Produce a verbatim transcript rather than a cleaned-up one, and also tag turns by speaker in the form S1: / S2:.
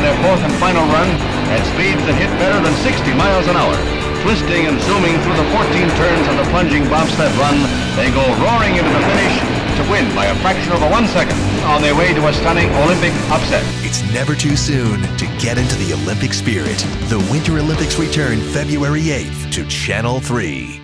S1: on their fourth and final run at speeds that hit better than sixty miles an hour. Twisting and zooming through the fourteen turns of the plunging bobsled run, they go roaring into the finish to win by a fraction of a one second on their way to a stunning Olympic upset.
S2: It's never too soon to get into the Olympic spirit. The Winter Olympics return February eighth to Channel three.